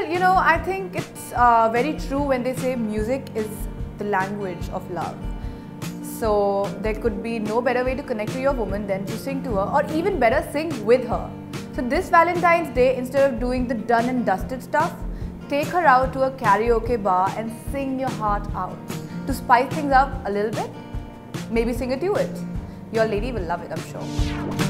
you know, I think it's very true when they say music is the language of love. So there could be no better way to connect to your woman than to sing to her, or even better, sing with her. So this Valentine's Day, instead of doing the done and dusted stuff, take her out to a karaoke bar and sing your heart out. To spice things up a little bit, maybe sing a duet. Your lady will love it, I'm sure.